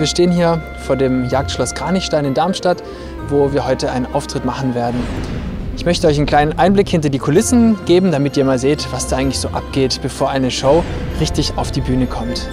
Wir stehen hier vor dem Jagdschloss Kranichstein in Darmstadt, wo wir heute einen Auftritt machen werden. Ich möchte euch einen kleinen Einblick hinter die Kulissen geben, damit ihr mal seht, was da eigentlich so abgeht, bevor eine Show richtig auf die Bühne kommt.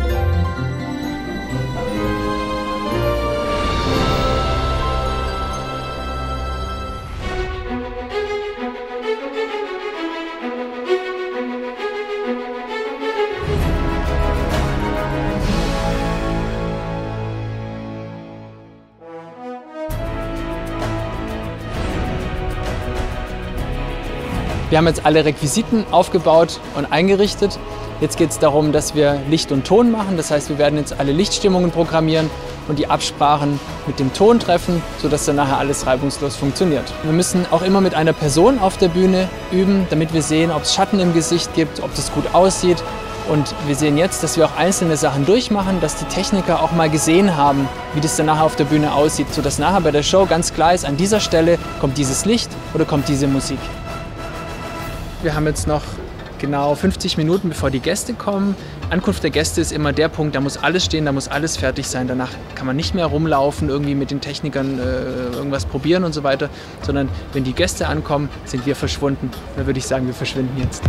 Wir haben jetzt alle Requisiten aufgebaut und eingerichtet. Jetzt geht es darum, dass wir Licht und Ton machen. Das heißt, wir werden jetzt alle Lichtstimmungen programmieren und die Absprachen mit dem Ton treffen, sodass dann nachher alles reibungslos funktioniert. Wir müssen auch immer mit einer Person auf der Bühne üben, damit wir sehen, ob es Schatten im Gesicht gibt, ob das gut aussieht. Und wir sehen jetzt, dass wir auch einzelne Sachen durchmachen, dass die Techniker auch mal gesehen haben, wie das dann nachher auf der Bühne aussieht, sodass nachher bei der Show ganz klar ist, an dieser Stelle kommt dieses Licht oder kommt diese Musik. Wir haben jetzt noch genau 50 Minuten, bevor die Gäste kommen. Ankunft der Gäste ist immer der Punkt, da muss alles stehen, da muss alles fertig sein. Danach kann man nicht mehr rumlaufen, irgendwie mit den Technikern irgendwas probieren und so weiter, sondern wenn die Gäste ankommen, sind wir verschwunden. Da würde ich sagen, wir verschwinden jetzt.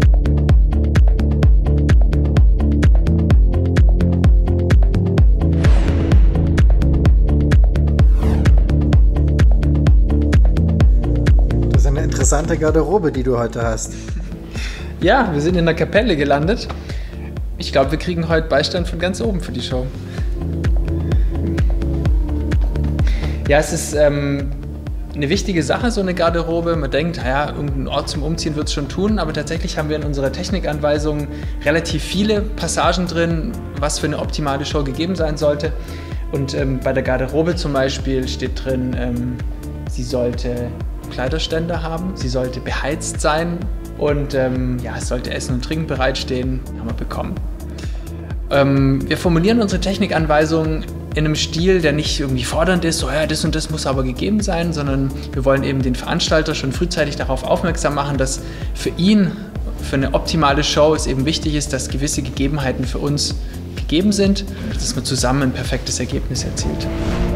Interessante Garderobe, die du heute hast. Ja, wir sind in der Kapelle gelandet. Ich glaube, wir kriegen heute Beistand von ganz oben für die Show. Ja, es ist eine wichtige Sache, so eine Garderobe. Man denkt, naja, irgendein Ort zum Umziehen wird es schon tun, aber tatsächlich haben wir in unserer Technikanweisung relativ viele Passagen drin, was für eine optimale Show gegeben sein sollte. Und bei der Garderobe zum Beispiel steht drin, sie sollte Kleiderständer haben, sie sollte beheizt sein und ja, es sollte Essen und Trinken bereitstehen, haben wir bekommen. Wir formulieren unsere Technikanweisungen in einem Stil, der nicht irgendwie fordernd ist, so ja, das und das muss aber gegeben sein, sondern wir wollen eben den Veranstalter schon frühzeitig darauf aufmerksam machen, dass für ihn, für eine optimale Show es eben wichtig ist, dass gewisse Gegebenheiten für uns gegeben sind, dass man zusammen ein perfektes Ergebnis erzielt.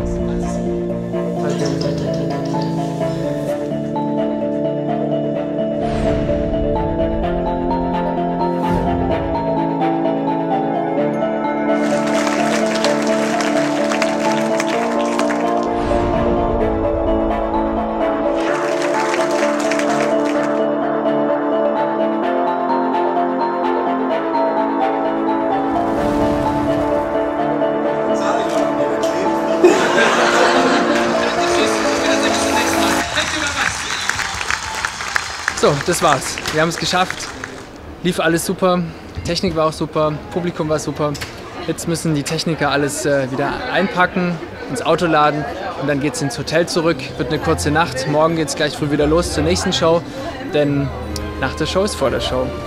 So, das war's. Wir haben es geschafft. Lief alles super. Technik war auch super. Publikum war super. Jetzt müssen die Techniker alles wieder einpacken, ins Auto laden und dann geht's ins Hotel zurück. Wird eine kurze Nacht. Morgen geht's gleich früh wieder los zur nächsten Show, denn nach der Show ist vor der Show.